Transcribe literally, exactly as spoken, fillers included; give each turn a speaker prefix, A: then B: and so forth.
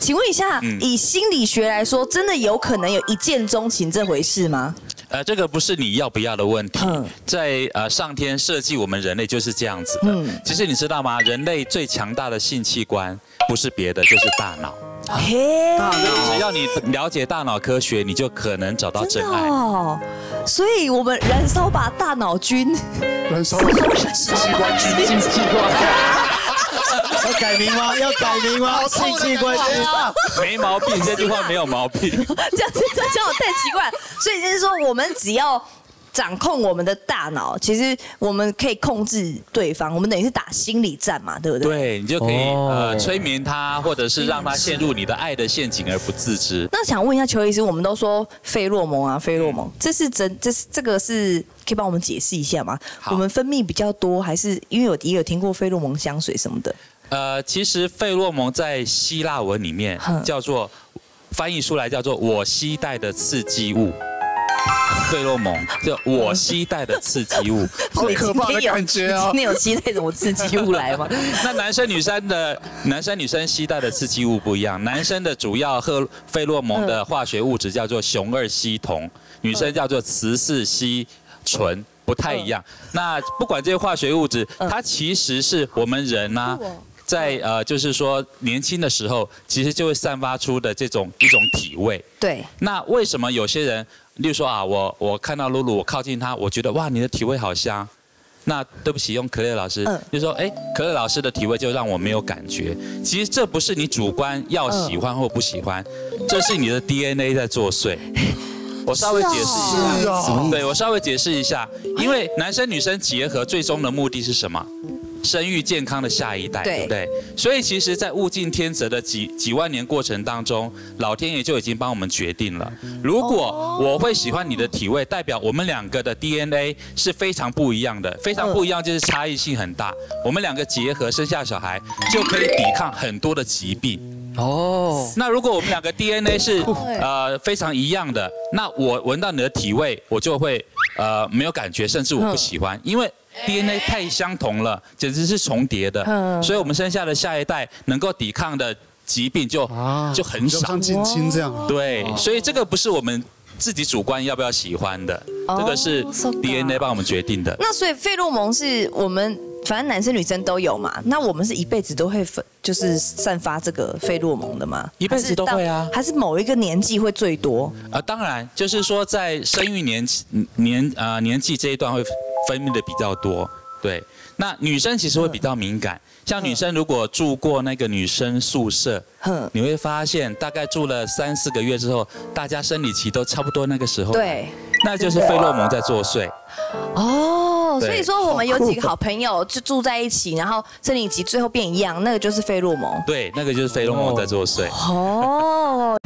A: 请问一下，嗯、以心理学来说，真的有可能有一见钟情这回事吗？
B: 呃，这个不是你要不要的问题，嗯、在呃上天设计我们人类就是这样子的。嗯、其实你知道吗？人类最强大的性器官不是别的，就是大脑。
A: 嘿，
B: 大脑，只要你了解大脑科学，你就可能找到真爱。
A: 哦，所以我们燃烧吧大脑菌，
C: 燃烧性器官菌，性器官。
D: 要改名吗？要改名吗？性器官菌，
B: 没毛病，这句话没有毛病。
A: 这样子这样太奇怪，所以就是说，我们只要掌控我们的大脑，其实我们可以控制对方，我们等于是打心理战嘛，对不对？
B: 对，你就可以、哦、呃催眠他，或者是让他陷入你的爱的陷阱而不自知。
A: 那想问一下邱医师，我们都说费洛蒙啊，费洛蒙，这是真，这是这个是可以帮我们解释一下吗？我们分泌比较多，还是因为我也有听过费洛蒙香水什么的？
B: 呃，其实费洛蒙在希腊文里面叫做翻译出来叫做我期待的刺激物。费洛蒙，就我期待的刺激物，
C: 好可怕的感觉啊！
A: 今天有期待什么刺激物来吗？
B: 那男生女生的男生女生期待的刺激物不一样，男生的主要荷费洛蒙的化学物质叫做雄二烯酮，女生叫做雌四烯醇，不太一样。那不管这些化学物质，它其实是我们人啊。在呃，就是说年轻的时候，其实就会散发出的这种一种体味。
A: 对。
B: 那为什么有些人，例如说啊，我我看到露露，我靠近她，我觉得哇，你的体味好香。那对不起，用可乐老师，嗯、就说哎，可乐老师的体味就让我没有感觉。其实这不是你主观要喜欢或不喜欢，嗯、这是你的 D N A 在作祟。我稍微解释一下，啊、对我稍微解释一下，因为男生女生结合最终的目的是什么？生育健康的下一代， 对, 对不对？所以其实，在物竞天择的几几万年过程当中，老天爷就已经帮我们决定了。如果我会喜欢你的体味，代表我们两个的 D N A 是非常不一样的，非常不一样就是差异性很大。我们两个结合生下小孩，就可以抵抗很多的疾病。哦，那如果我们两个 D N A 是呃非常一样的，那我闻到你的体味，我就会呃没有感觉，甚至我不喜欢，因为 D N A 太相同了，简直是重叠的，所以我们生下的下一代能够抵抗的疾病就就很少，
C: 像近亲这样。
B: 对，所以这个不是我们自己主观要不要喜欢的，这个是 D N A 帮我们决定的。
A: 那所以费洛蒙是我们反正男生女生都有嘛，那我们是一辈子都会分，就是散发这个费洛蒙的吗？
B: 一辈子都会啊，
A: 还是某一个年纪会最多？
B: 啊，当然，就是说在生育年年啊、呃、年纪这一段会分泌的比较多。对，那女生其实会比较敏感，嗯、像女生如果住过那个女生宿舍，嗯、你会发现大概住了三四个月之后，大家生理期都差不多那个时候，
A: 对，
B: 那就是费洛蒙在作祟。
A: 哦，所以说我们有几个好朋友就住在一起，然后生理期最后变一样，那个就是费洛蒙。
B: 对，那个就是费洛蒙在作祟。
A: 哦。